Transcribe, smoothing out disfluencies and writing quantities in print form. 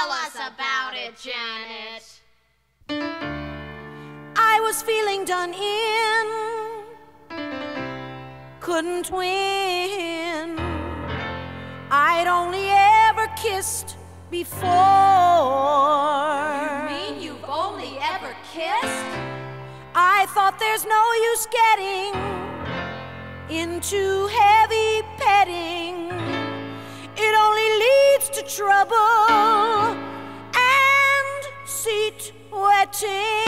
Tell us about it, Janet. I was feeling done in, couldn't win. I'd only ever kissed before. You mean you've only ever kissed? I thought there's no use getting into heavy petting. It only leads to trouble and seat wetting.